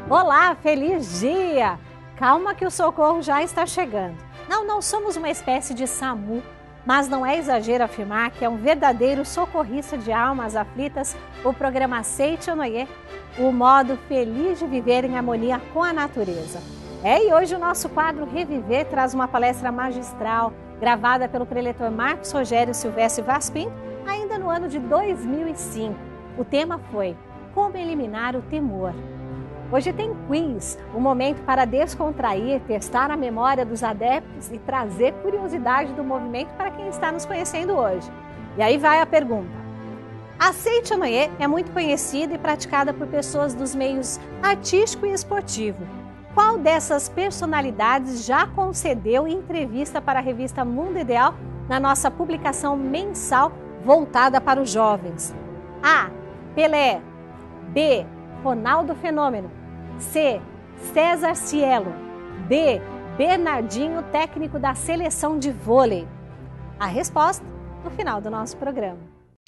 Olá, feliz dia! Calma que o socorro já está chegando. Não somos uma espécie de SAMU, mas não é exagero afirmar que é um verdadeiro socorrista de almas aflitas o programa Seite Onoye, o modo feliz de viver em harmonia com a natureza. E hoje o nosso quadro Reviver traz uma palestra magistral, gravada pelo preletor Marcos Rogério Silvestre Vaspim, ainda no ano de 2005. O tema foi Como Eliminar o Temor. Hoje tem quiz, um momento para descontrair, testar a memória dos adeptos e trazer curiosidade do movimento para quem está nos conhecendo hoje. E aí vai a pergunta. A Seite Onoye é muito conhecida e praticada por pessoas dos meios artístico e esportivo. Qual dessas personalidades já concedeu entrevista para a revista Mundo Ideal na nossa publicação mensal voltada para os jovens? A. Pelé. B. Ronaldo Fenômeno. C. César Cielo. D. Bernardinho, técnico da seleção de vôlei. A resposta no final do nosso programa.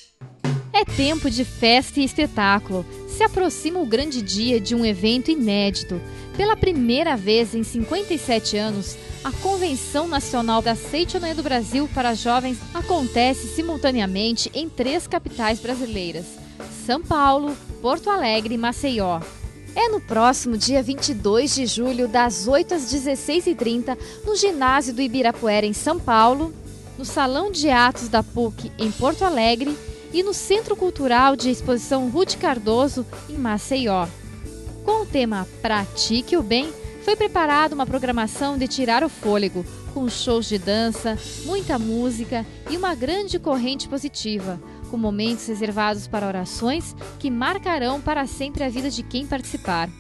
É tempo de festa e espetáculo. Se aproxima o grande dia de um evento inédito. Pela primeira vez em 57 anos, a Convenção Nacional da Seite Onoye do Brasil para Jovens acontece simultaneamente em 3 capitais brasileiras: São Paulo, Porto Alegre e Maceió. É no próximo dia 22 de julho, das 8 às 16h30, no ginásio do Ibirapuera, em São Paulo, no Salão de Atos da PUC, em Porto Alegre, e no Centro Cultural de Exposição Ruth Cardoso, em Maceió. Com o tema Pratique o Bem, foi preparada uma programação de tirar o fôlego, com shows de dança, muita música e uma grande corrente positiva, com momentos reservados para orações que marcarão para sempre a vida de quem participar.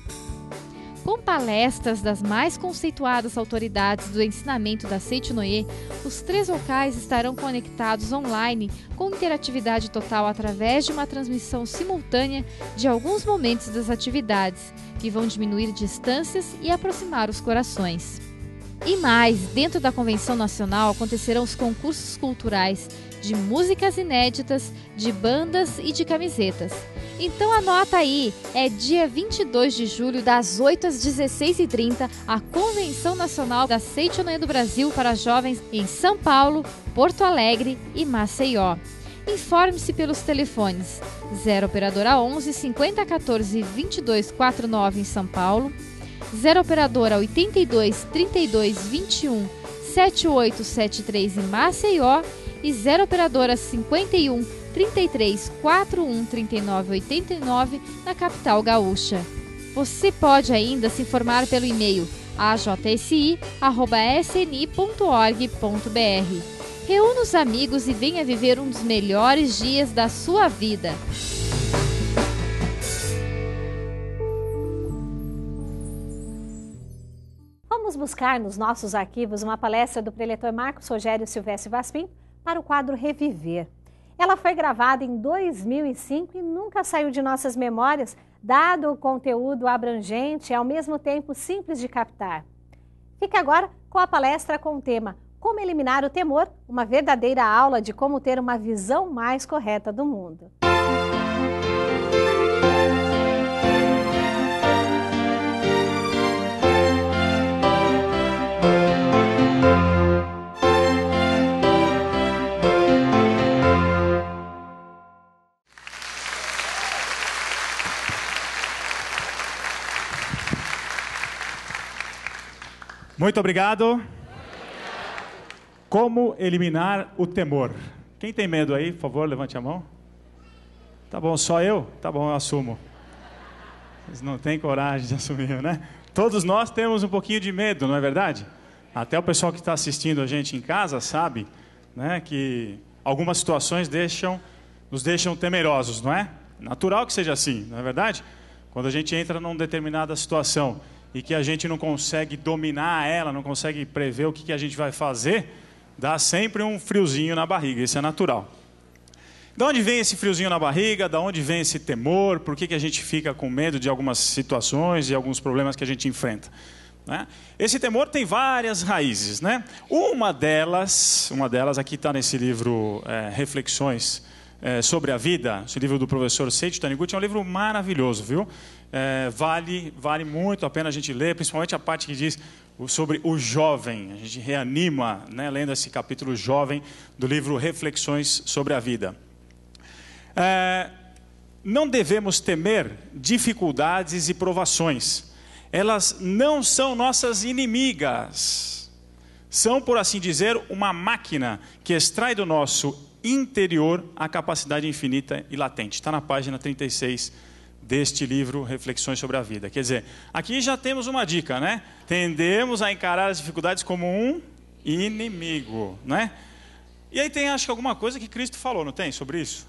Com palestras das mais conceituadas autoridades do ensinamento da Seite Onoye, os 3 locais estarão conectados online com interatividade total através de uma transmissão simultânea de alguns momentos das atividades, que vão diminuir distâncias e aproximar os corações. E mais, dentro da Convenção Nacional acontecerão os concursos culturais de músicas inéditas, de bandas e de camisetas. Então anota aí, é dia 22 de julho, das 8 às 16h30, a Convenção Nacional da Seite Onoye do Brasil para Jovens em São Paulo, Porto Alegre e Maceió. Informe-se pelos telefones 0 operadora 11 50 14 22 49 em São Paulo, 0 operadora 82 32 21 7873 em Maceió e 0 operadora 51 33 41 39 89 na capital gaúcha. Você pode ainda se informar pelo e-mail ajsi@sni.org.br. Reúna os amigos e venha viver um dos melhores dias da sua vida. Vamos buscar nos nossos arquivos uma palestra do preletor Marcos Rogério Silvestre Vaspim para o quadro Reviver. Ela foi gravada em 2005 e nunca saiu de nossas memórias, dado o conteúdo abrangente e ao mesmo tempo simples de captar. Fique agora com a palestra com o tema Como Eliminar o Temor, uma verdadeira aula de como ter uma visão mais correta do mundo. Muito obrigado. Como eliminar o temor? Quem tem medo aí, por favor, levante a mão. Tá bom, só eu? Tá bom, eu assumo. Vocês não têm coragem de assumir, né? Todos nós temos um pouquinho de medo, não é verdade? Até o pessoal que está assistindo a gente em casa sabe, né, que algumas situações nos deixam temerosos, não é? Natural que seja assim, não é verdade? Quando a gente entra numa determinada situação e que a gente não consegue dominar ela, não consegue prever o que a gente vai fazer, dá sempre um friozinho na barriga, isso é natural. De onde vem esse friozinho na barriga? De onde vem esse temor? Por que a gente fica com medo de algumas situações e alguns problemas que a gente enfrenta? Né? Esse temor tem várias raízes, né? Uma delas aqui está nesse livro Reflexões sobre a Vida, esse livro do professor Seiichi Taniguchi, é um livro maravilhoso, viu? vale muito a pena a gente ler, principalmente a parte que diz sobre o jovem. A gente reanima, né, lendo esse capítulo jovem do livro Reflexões sobre a Vida. Não devemos temer dificuldades e provações. Elas não são nossas inimigas. São, por assim dizer, uma máquina que extrai do nosso interior a capacidade infinita e latente. Está na página 36 deste livro, Reflexões sobre a Vida. Quer dizer, aqui já temos uma dica, né? Tendemos a encarar as dificuldades como um inimigo, né? E aí tem, acho que alguma coisa que Cristo falou, não tem, sobre isso?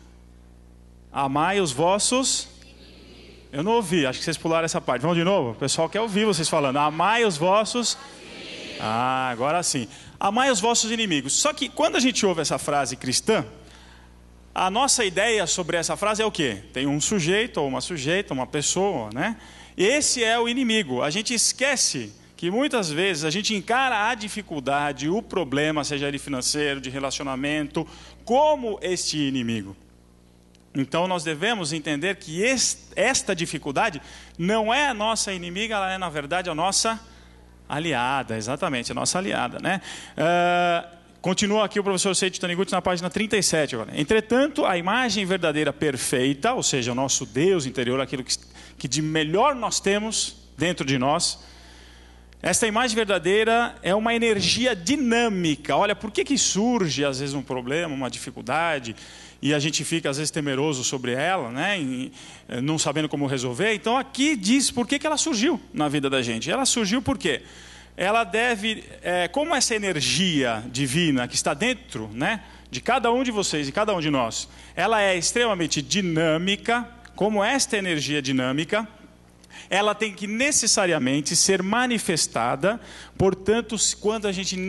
Amai os vossos... Eu não ouvi, acho que vocês pularam essa parte. Vamos de novo? O pessoal quer ouvir vocês falando. Amai os vossos... agora sim. Amai os vossos inimigos. Só que quando a gente ouve essa frase cristã, a nossa ideia sobre essa frase é o quê? Tem um sujeito ou uma sujeita, uma pessoa, né? Esse é o inimigo. A gente esquece que muitas vezes a gente encara a dificuldade, o problema, seja ele financeiro, de relacionamento, como este inimigo. Então nós devemos entender que esta dificuldade não é a nossa inimiga, ela é na verdade a nossa aliada, exatamente, a nossa aliada, né? Continua aqui o professor Seiji Taniguchi na página 37 agora. Entretanto, a imagem verdadeira perfeita, ou seja, o nosso Deus interior, aquilo que de melhor nós temos dentro de nós, esta imagem verdadeira é uma energia dinâmica. Olha, por que surge às vezes um problema, uma dificuldade, e a gente fica às vezes temeroso sobre ela, né? Não sabendo como resolver. Então aqui diz por que ela surgiu na vida da gente. Ela surgiu por quê? Ela deve, como essa energia divina que está dentro, né, de cada um de vocês e cada um de nós, ela é extremamente dinâmica, como esta energia dinâmica, ela tem que necessariamente ser manifestada. Portanto, quando a gente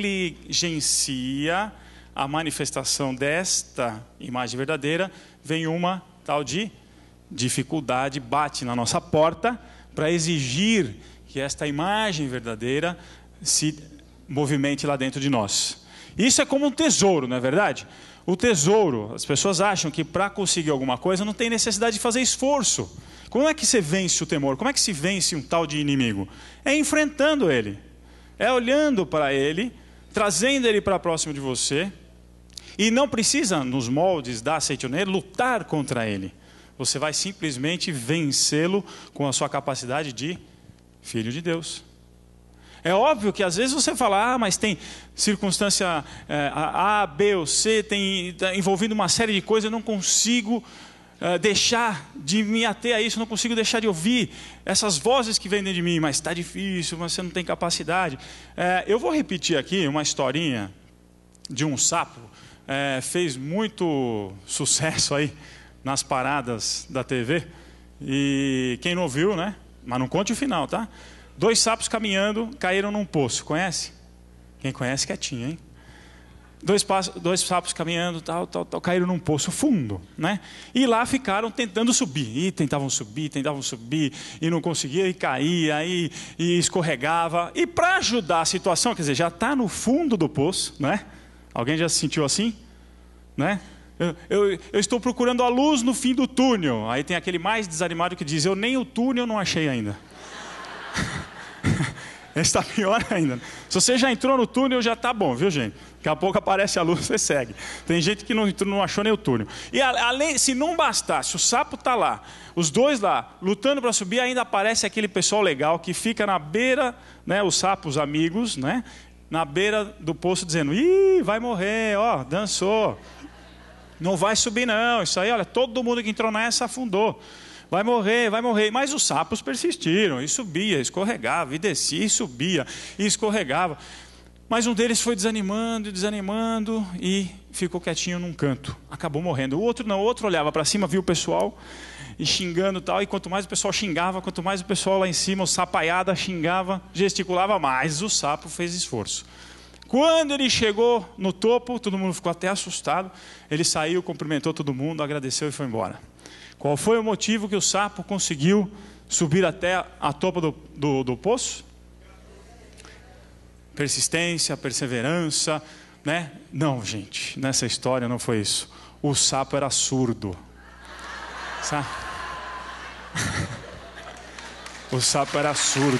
negligencia a manifestação desta imagem verdadeira, vem uma tal de dificuldade, bate na nossa porta para exigir que esta imagem verdadeira se movimente lá dentro de nós. Isso é como um tesouro, não é verdade? O tesouro, as pessoas acham que para conseguir alguma coisa não tem necessidade de fazer esforço. Como é que você vence o temor? Como é que se vence um tal de inimigo? É enfrentando ele, é olhando para ele, trazendo ele para próximo de você, e não precisa, nos moldes da Seitonê, lutar contra ele. Você vai simplesmente vencê-lo com a sua capacidade de filho de Deus. É óbvio que às vezes você fala, mas tem circunstância A, B ou C, está envolvendo uma série de coisas, eu não consigo deixar de me ater a isso, não consigo deixar de ouvir essas vozes que vêm dentro de mim, mas está difícil, mas você não tem capacidade. Eu vou repetir aqui uma historinha de um sapo, fez muito sucesso aí nas paradas da TV, e quem não ouviu, né? Mas não conte o final, tá? 2 sapos caminhando, caíram num poço, conhece? Quem conhece, quietinho, hein? 2 sapos caminhando, tal, caíram num poço fundo, né? E lá ficaram tentando subir. E tentavam subir, e não conseguia, e caía, e escorregava. E para ajudar a situação, quer dizer, já está no fundo do poço, né? Alguém já se sentiu assim? Né? Eu estou procurando a luz no fim do túnel. Aí tem aquele mais desanimado que diz, eu nem o túnel não achei ainda. Esse está pior ainda. Se você já entrou no túnel, já está bom, viu, gente? Daqui a pouco aparece a luz, você segue. Tem gente que não achou nem o túnel. E além, se não bastasse, o sapo está lá, os 2 lá, lutando para subir, ainda aparece aquele pessoal legal que fica na beira, né, os sapos amigos, né, na beira do poço dizendo, ih, vai morrer, ó, dançou. Não vai subir não, isso aí, olha, todo mundo que entrou nessa afundou. Vai morrer, vai morrer. Mas os sapos persistiram, e subia, escorregava, e descia, e subia, e escorregava. Mas um deles foi desanimando, e ficou quietinho num canto. Acabou morrendo. O outro não, o outro olhava para cima, viu o pessoal, e xingando e tal. E quanto mais o pessoal xingava, quanto mais o pessoal lá em cima, o sapaiada xingava, gesticulava mais, o sapo fez esforço. Quando ele chegou no topo, todo mundo ficou até assustado. Ele saiu, cumprimentou todo mundo, agradeceu e foi embora. Qual foi o motivo que o sapo conseguiu subir até a topa do poço? Persistência, perseverança, né? Não, gente, nessa história não foi isso. O sapo era surdo. Sabe? O sapo era surdo.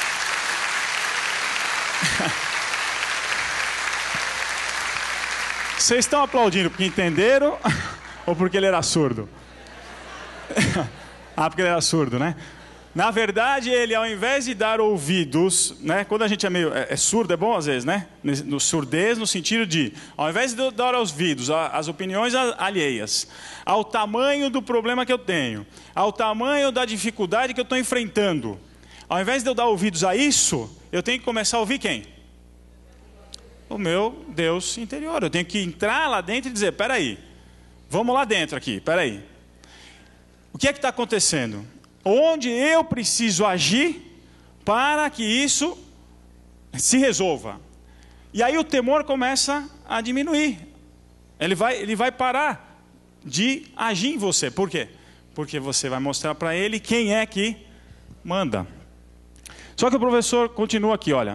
Vocês estão aplaudindo porque entenderam ou porque ele era surdo? Porque ele era surdo, né? Na verdade, ele, ao invés de dar ouvidos, né? Quando a gente é meio surdo, é bom às vezes, né? No surdez, no sentido de, ao invés de dar ouvidos às opiniões alheias, ao tamanho do problema que eu tenho, ao tamanho da dificuldade que eu estou enfrentando, ao invés de eu dar ouvidos a isso, eu tenho que começar a ouvir quem? O meu Deus interior. Eu tenho que entrar lá dentro e dizer, peraí, vamos lá dentro aqui, peraí. O que é que está acontecendo? Onde eu preciso agir para que isso se resolva? E aí o temor começa a diminuir. Ele vai parar de agir em você. Por quê? Porque você vai mostrar para ele quem é que manda. Só que o professor continua aqui, olha.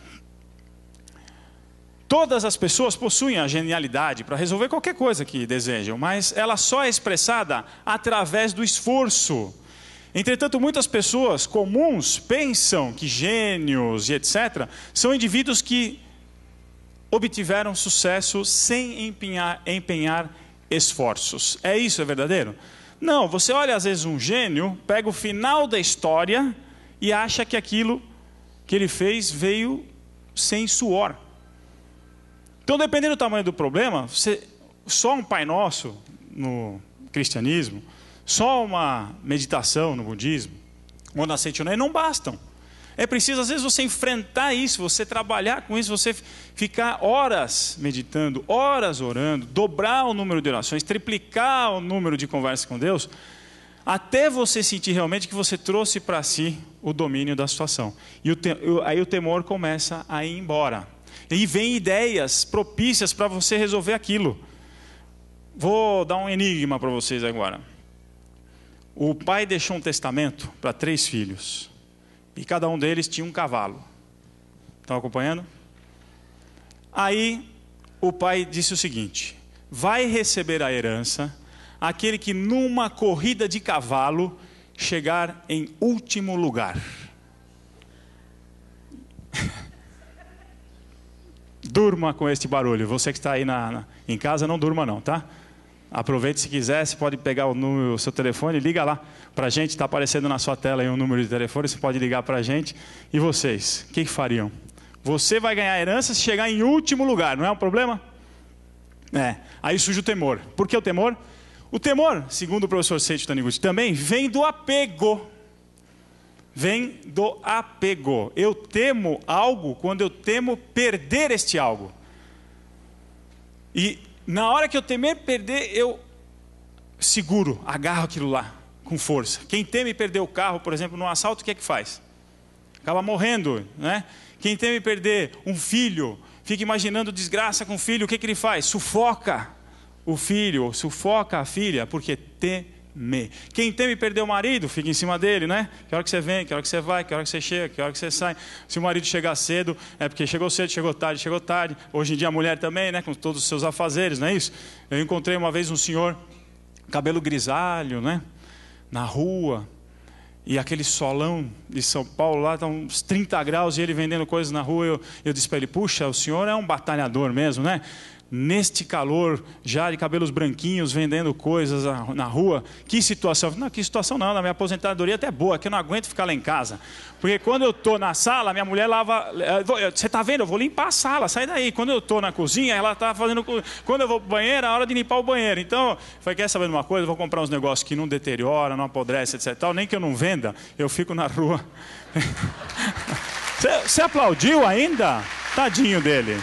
Todas as pessoas possuem a genialidade para resolver qualquer coisa que desejam, mas ela só é expressada através do esforço. Entretanto, muitas pessoas comuns pensam que gênios e etc. são indivíduos que obtiveram sucesso sem empenhar esforços. É isso, é verdadeiro? Não, você olha às vezes um gênio, pega o final da história e acha que aquilo que ele fez veio sem suor. Então, dependendo do tamanho do problema, só um Pai Nosso no cristianismo, só uma meditação no budismo, ou na Seichinoi, não bastam. É preciso, às vezes, você enfrentar isso, você trabalhar com isso, você ficar horas meditando, horas orando, dobrar o número de orações, triplicar o número de conversas com Deus, até você sentir realmente que você trouxe para si o domínio da situação. E aí o temor começa a ir embora. E vem ideias propícias para você resolver aquilo. Vou dar um enigma para vocês agora. O pai deixou um testamento para 3 filhos. E cada um deles tinha um cavalo. Estão acompanhando? Aí o pai disse o seguinte: vai receber a herança aquele que numa corrida de cavalo chegar em último lugar. Durma com este barulho. Você que está aí em casa, não durma não, tá? Aproveite se quiser, você pode pegar o seu telefone e liga lá para a gente. Está aparecendo na sua tela aí um número de telefone, você pode ligar para a gente. E vocês, o que fariam? Você vai ganhar a herança se chegar em último lugar, não é um problema? Aí surge o temor. Por que o temor? O temor, segundo o professor Seiichi Taniguchi, também vem do apego. Vem do apego. Eu temo algo quando eu temo perder este algo. E na hora que eu temer perder, eu seguro, agarro aquilo lá, com força. Quem teme perder o carro, por exemplo, num assalto, o que é que faz? Acaba morrendo, né? Quem teme perder um filho, fica imaginando desgraça com o filho, o que ele faz? Sufoca o filho, sufoca a filha, porque teme. Quem teme perder o marido, fica em cima dele, né? Que hora que você vem, que hora que você vai, que hora que você chega, que hora que você sai. Se o marido chegar cedo, é porque chegou cedo, chegou tarde. Hoje em dia a mulher também, né? Com todos os seus afazeres, não é isso? Eu encontrei uma vez um senhor, cabelo grisalho, né? Na rua. E aquele solão de São Paulo lá, está uns 30 graus, e ele vendendo coisas na rua. Eu disse para ele, puxa, o senhor é um batalhador mesmo, né? Neste calor, já de cabelos branquinhos, vendendo coisas na rua. Que situação? Não, que situação não, na minha aposentadoria até boa, que eu não aguento ficar lá em casa. Porque quando eu estou na sala, minha mulher lava... Você está vendo? Eu vou limpar a sala, sai daí. Quando eu estou na cozinha, ela está fazendo... Quando eu vou para o banheiro, é a hora de limpar o banheiro. Então, eu falei, quer saber de uma coisa? Eu vou comprar uns negócios que não deteriora, não apodrece, etc. Nem que eu não venda, eu fico na rua. Você aplaudiu ainda? Tadinho dele.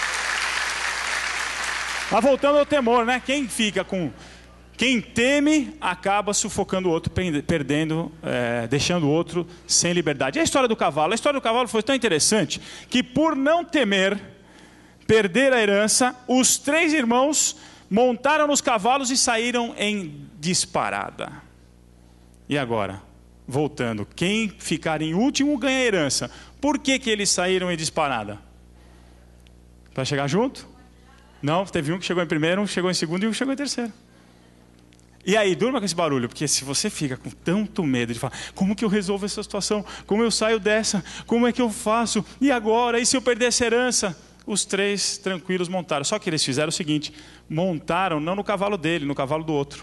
Mas voltando ao temor, né? Quem teme acaba sufocando o outro, perdendo, deixando o outro sem liberdade. E a história do cavalo? A história do cavalo foi tão interessante que, por não temer perder a herança, os 3 irmãos montaram nos cavalos e saíram em disparada. E agora, voltando, quem ficar em último ganha a herança. Por que eles saíram em disparada? Para chegar junto? Não, teve um que chegou em primeiro, um que chegou em segundo e um que chegou em terceiro. E aí, durma com esse barulho, porque se você fica com tanto medo de falar, como que eu resolvo essa situação? Como eu saio dessa? Como é que eu faço? E agora? E se eu perder essa herança? Os 3 tranquilos montaram. Só que eles fizeram o seguinte, montaram não no cavalo dele, no cavalo do outro.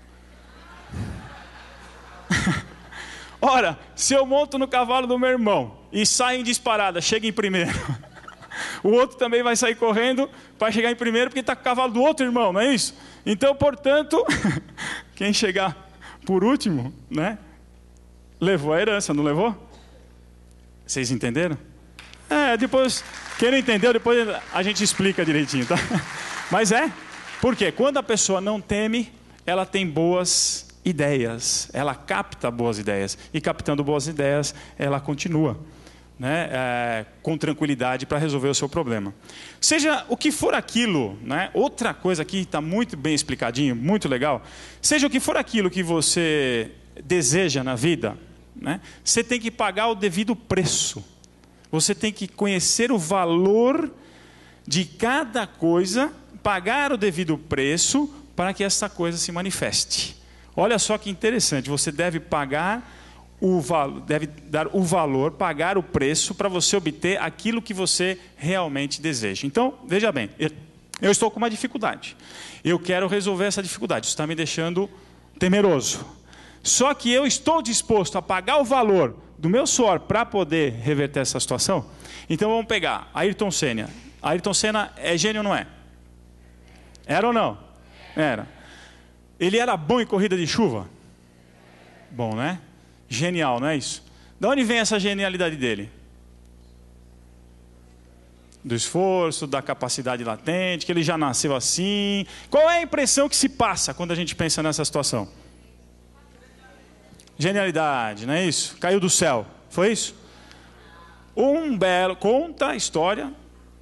Ora, se eu monto no cavalo do meu irmão e saio em disparada, chega em primeiro, o outro também vai sair correndo para chegar em primeiro porque está com o cavalo do outro irmão, não é isso? Então, portanto, quem chegar por último, né, levou a herança, não levou? Vocês entenderam? Depois, quem não entendeu, depois a gente explica direitinho, tá? Mas por quê? Quando a pessoa não teme, ela tem boas ideias, ela capta boas ideias, e captando boas ideias, ela continua, né, com tranquilidade para resolver o seu problema. Seja o que for aquilo, né, outra coisa aqui está muito bem explicadinho, muito legal, seja o que for aquilo que você deseja na vida, né, você tem que pagar o devido preço, você tem que conhecer o valor de cada coisa, pagar o devido preço para que essa coisa se manifeste. Olha só que interessante, você deve pagar deve dar o valor, pagar o preço para você obter aquilo que você realmente deseja. Então, veja bem, eu estou com uma dificuldade. Eu quero resolver essa dificuldade, isso está me deixando temeroso. Só que eu estou disposto a pagar o valor do meu suor para poder reverter essa situação. Então vamos pegar Ayrton Senna. Ayrton Senna é gênio ou não é? Era ou não? Era. Ele era bom em corrida de chuva? Bom, né? Genial, não é isso? De onde vem essa genialidade dele? Do esforço, da capacidade latente, que ele já nasceu assim. Qual é a impressão que se passa quando a gente pensa nessa situação? Genialidade, não é isso? Caiu do céu, foi isso? Conta a história,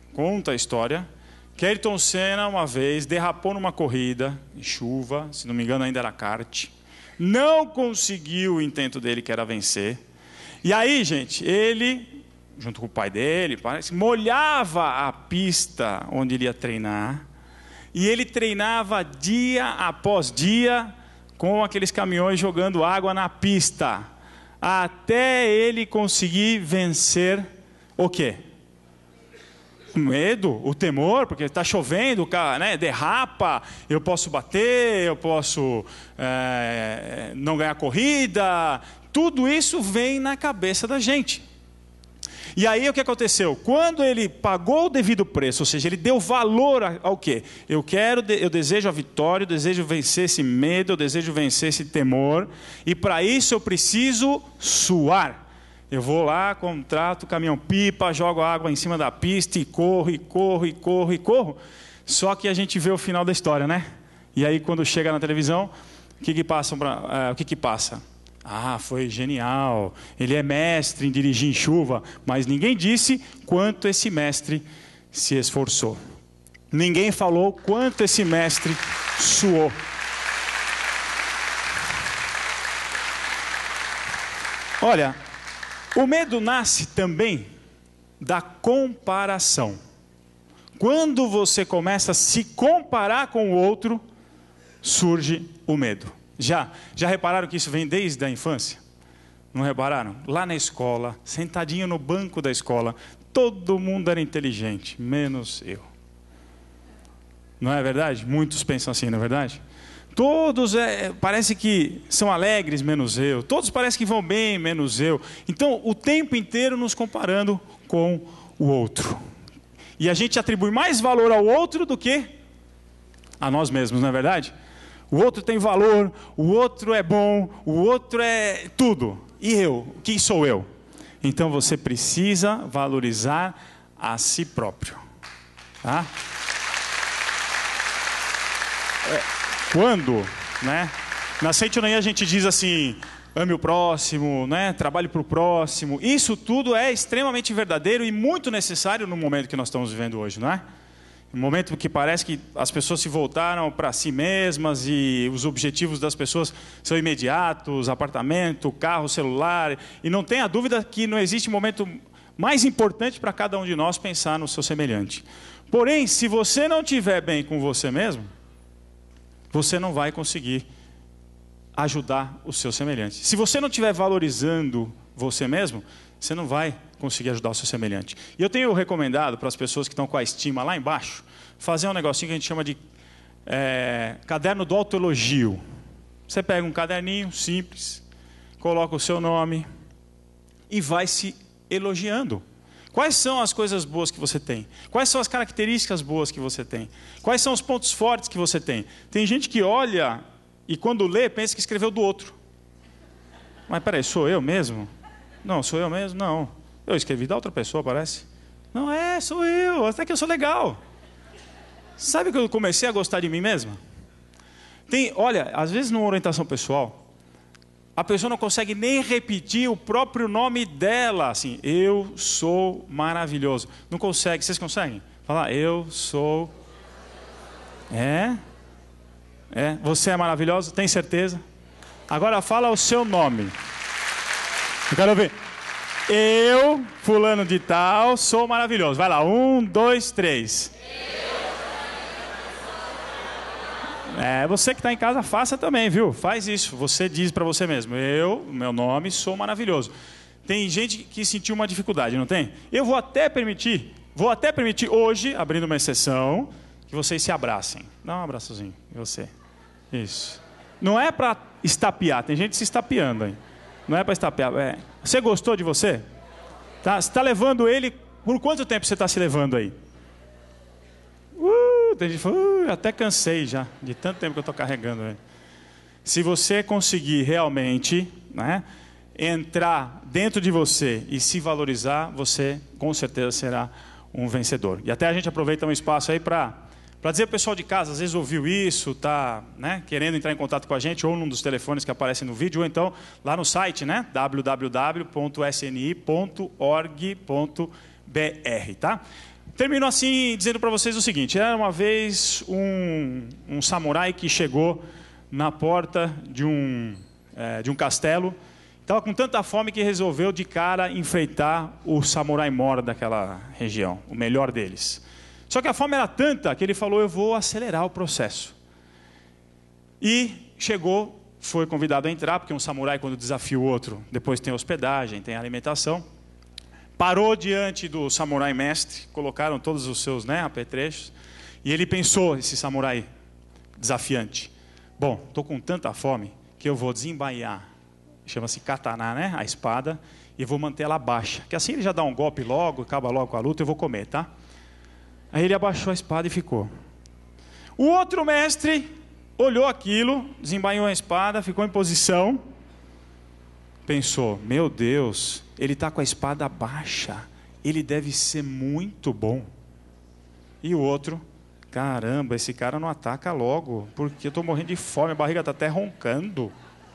que Ayrton Senna uma vez derrapou numa corrida, em chuva, se não me engano ainda era kart, não conseguiu o intento dele, que era vencer. E aí, gente, ele, junto com o pai dele, molhava a pista onde ele ia treinar, e ele treinava dia após dia, com aqueles caminhões jogando água na pista, até ele conseguir vencer o quê? O medo, o temor, porque está chovendo, o carro, né, derrapa, eu posso bater, eu posso não ganhar corrida, tudo isso vem na cabeça da gente. E aí o que aconteceu? Quando ele pagou o devido preço, ou seja, ele deu valor ao quê? Eu desejo a vitória, eu desejo vencer esse medo, eu desejo vencer esse temor, e para isso eu preciso suar. Eu vou lá, contrato o caminhão-pipa, jogo água em cima da pista e corro, e corro, e corro, e corro. Só que a gente vê o final da história, né? E aí quando chega na televisão, o que passa? Ah, foi genial, ele é mestre em dirigir em chuva, mas ninguém disse quanto esse mestre se esforçou. Ninguém falou quanto esse mestre suou. Olha, o medo nasce também da comparação. Quando você começa a se comparar com o outro, surge o medo. Já repararam que isso vem desde a infância? Não repararam? Lá na escola, sentadinho no banco da escola, todo mundo era inteligente, menos eu. Não é verdade? Muitos pensam assim, não é verdade? Todos parece que são alegres, menos eu. Todos parecem que vão bem, menos eu. Então, o tempo inteiro nos comparando com o outro. E a gente atribui mais valor ao outro do que a nós mesmos, não é verdade? O outro tem valor, o outro é bom, o outro é tudo. E eu? Quem sou eu? Então você precisa valorizar a si próprio. Tá? Quando, né? Na Seitonoye a gente diz assim, ame o próximo, né? Trabalhe para o próximo. Isso tudo é extremamente verdadeiro e muito necessário no momento que nós estamos vivendo hoje, não é? Um momento que parece que as pessoas se voltaram para si mesmas e os objetivos das pessoas são imediatos, apartamento, carro, celular. E não tenha dúvida que não existe momento mais importante para cada um de nós pensar no seu semelhante. Porém, se você não estiver bem com você mesmo, você não vai conseguir ajudar o seu semelhante. Se você não estiver valorizando você mesmo, você não vai conseguir ajudar o seu semelhante. E eu tenho recomendado para as pessoas que estão com a estima lá embaixo, fazer um negocinho que a gente chama de caderno do autoelogio. Você pega um caderninho simples, coloca o seu nome e vai se elogiando. Quais são as coisas boas que você tem? Quais são as características boas que você tem? Quais são os pontos fortes que você tem? Tem gente que olha e quando lê pensa que escreveu do outro. Mas peraí, sou eu mesmo? Não, sou eu mesmo? Não. Eu escrevi da outra pessoa, parece. Não sou eu, até que eu sou legal. Sabe que eu comecei a gostar de mim mesmo? Olha, às vezes numa orientação pessoal, a pessoa não consegue nem repetir o próprio nome dela, assim, eu sou maravilhoso. Não consegue, vocês conseguem? Falar, eu sou... Você é maravilhoso, tem certeza? Agora fala o seu nome. Eu quero ver. Eu, fulano de tal, sou maravilhoso. Vai lá, 1, 2, 3. Você que está em casa, faça também, viu? Faz isso, você diz para você mesmo. Meu nome, sou maravilhoso. Tem gente que sentiu uma dificuldade, não tem? Eu vou até permitir hoje, abrindo uma exceção, que vocês se abracem. Dá um abraçozinho, você. Isso. Não é para estapear, tem gente se estapeando aí. Não é para estapear. Você gostou de você? Tá? Você está levando ele... Por quanto tempo você está se levando aí? Tem gente que fala, até cansei já, de tanto tempo que eu estou carregando ele. Se você conseguir realmente, né, entrar dentro de você e se valorizar, você com certeza será um vencedor. E até a gente aproveita um espaço aí para dizer ao pessoal de casa, às vezes ouviu isso, está, né, querendo entrar em contato com a gente, ou num dos telefones que aparecem no vídeo, ou então lá no site, né, www.sni.org.br, tá? Termino assim dizendo para vocês o seguinte, era uma vez um samurai que chegou na porta de um castelo, estava com tanta fome que resolveu de cara enfrentar o samurai mora daquela região, o melhor deles. Só que a fome era tanta que ele falou, eu vou acelerar o processo. E chegou, foi convidado a entrar, porque um samurai quando desafia o outro, depois tem hospedagem, tem alimentação. Parou diante do samurai mestre, colocaram todos os seus, né, apetrechos, e ele pensou, esse samurai desafiante, bom, estou com tanta fome que eu vou desembainhar, chama-se katana, né, a espada, e vou manter ela baixa, que assim ele já dá um golpe logo, acaba logo com a luta, eu vou comer, tá? Aí ele abaixou a espada e ficou. O outro mestre olhou aquilo, desembainhou a espada, ficou em posição, pensou, meu Deus, ele está com a espada baixa, ele deve ser muito bom. E o outro, caramba, esse cara não ataca logo, porque eu estou morrendo de fome, a barriga está até roncando.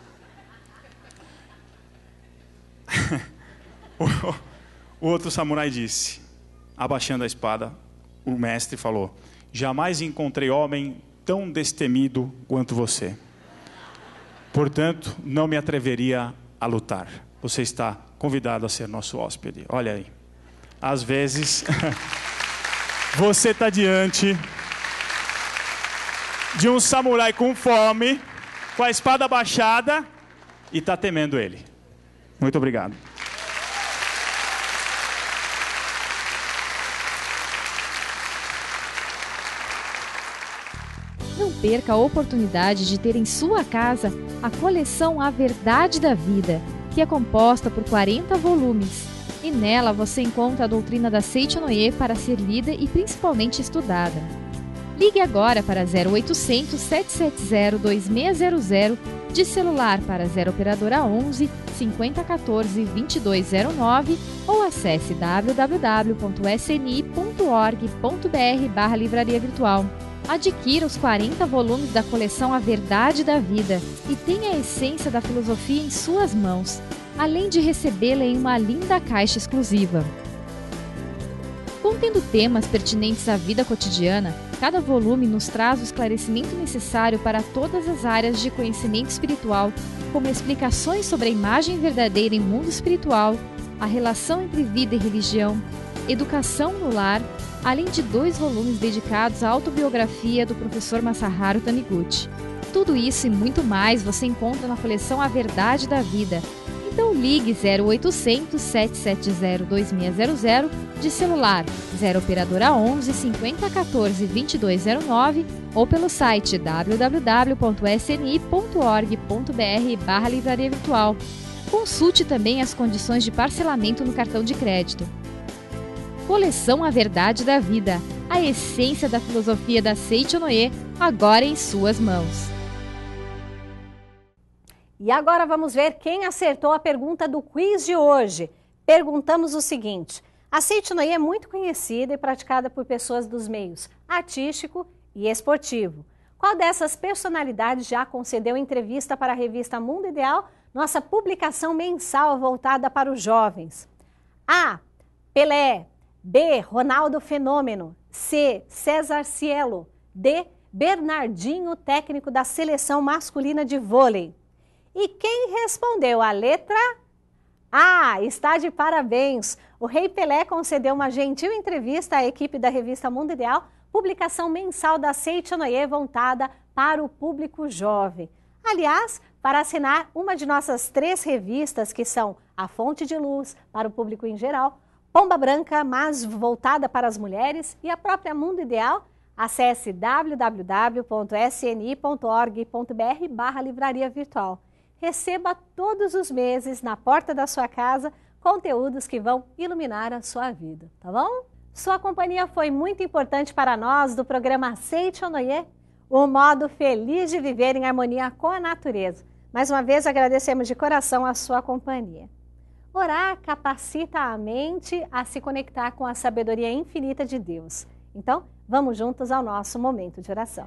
O outro samurai disse, abaixando a espada, o mestre falou, jamais encontrei homem tão destemido quanto você. Portanto, não me atreveria a lutar. Você está convidado a ser nosso hóspede. Olha aí. Às vezes, você está diante de um samurai com fome, com a espada baixada, e está temendo ele. Muito obrigado. Não perca a oportunidade de ter em sua casa a coleção A Verdade da Vida, que é composta por 40 volumes. E nela você encontra a doutrina da Seichonoye para ser lida e principalmente estudada. Ligue agora para 0800 770 2600, de celular para 0 operadora 11 5014 2209 ou acesse www.sni.org.br/livraria virtual. Adquira os 40 volumes da coleção A Verdade da Vida e tenha a essência da filosofia em suas mãos, além de recebê-la em uma linda caixa exclusiva. Contendo temas pertinentes à vida cotidiana, cada volume nos traz o esclarecimento necessário para todas as áreas de conhecimento espiritual, como explicações sobre a imagem verdadeira em mundo espiritual, a relação entre vida e religião, educação no lar, além de 2 volumes dedicados à autobiografia do professor Masaharu Taniguchi. Tudo isso e muito mais você encontra na coleção A Verdade da Vida. Então ligue 0800 770 2600 de celular 0 operadora 11 50 14 2209 ou pelo site www.sni.org.br/livraria virtual. Consulte também as condições de parcelamento no cartão de crédito. Coleção A Verdade da Vida, a essência da filosofia da Seicho-no-e, agora em suas mãos. E agora vamos ver quem acertou a pergunta do quiz de hoje. Perguntamos o seguinte: a Seicho-no-e é muito conhecida e praticada por pessoas dos meios artístico e esportivo. Qual dessas personalidades já concedeu entrevista para a revista Mundo Ideal, nossa publicação mensal voltada para os jovens? A. Pelé. B. Ronaldo Fenômeno. C. César Cielo. D. Bernardinho, técnico da seleção masculina de vôlei. E quem respondeu a letra A está de parabéns. O Rei Pelé concedeu uma gentil entrevista à equipe da revista Mundo Ideal, publicação mensal da Seicho-no-e voltada para o público jovem. Aliás, para assinar uma de nossas 3 revistas, que são A Fonte de Luz, para o público em geral, Pomba Branca, mas voltada para as mulheres, e a própria Mundo Ideal, acesse www.sni.org.br/livraria virtual. Receba todos os meses, na porta da sua casa, conteúdos que vão iluminar a sua vida, tá bom? Sua companhia foi muito importante para nós do programa Seicho-no-e, o modo feliz de viver em harmonia com a natureza. Mais uma vez agradecemos de coração a sua companhia. Orar capacita a mente a se conectar com a sabedoria infinita de Deus. Então, vamos juntos ao nosso momento de oração.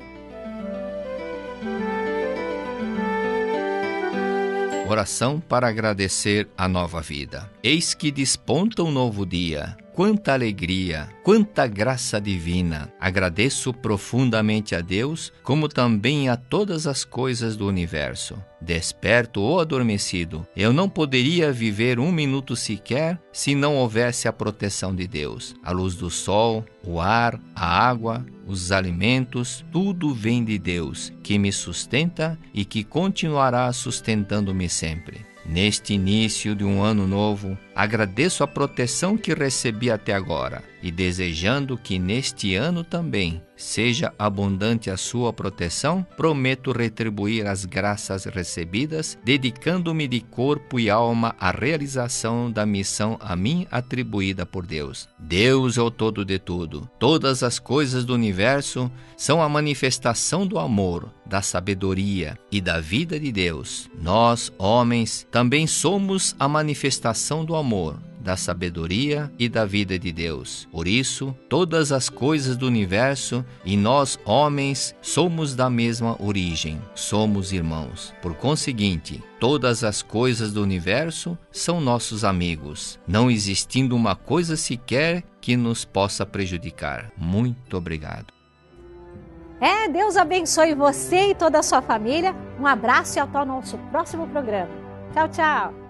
Oração para agradecer a nova vida. Eis que desponta um novo dia. Quanta alegria, quanta graça divina. Agradeço profundamente a Deus, como também a todas as coisas do universo. Desperto ou adormecido, eu não poderia viver um minuto sequer se não houvesse a proteção de Deus. A luz do sol, o ar, a água, os alimentos, tudo vem de Deus, que me sustenta e que continuará sustentando-me sempre. Neste início de um ano novo, agradeço a proteção que recebi até agora e desejando que neste ano também seja abundante a sua proteção, prometo retribuir as graças recebidas, dedicando-me de corpo e alma à realização da missão a mim atribuída por Deus. Deus é o todo de tudo. Todas as coisas do universo são a manifestação do amor, da sabedoria e da vida de Deus. Nós, homens, também somos a manifestação do amor, da sabedoria e da vida de Deus. Por isso, todas as coisas do universo e nós, homens, somos da mesma origem, somos irmãos. Por conseguinte, todas as coisas do universo são nossos amigos, não existindo uma coisa sequer que nos possa prejudicar. Muito obrigado. Deus abençoe você e toda a sua família. Um abraço e até o nosso próximo programa. Tchau, tchau.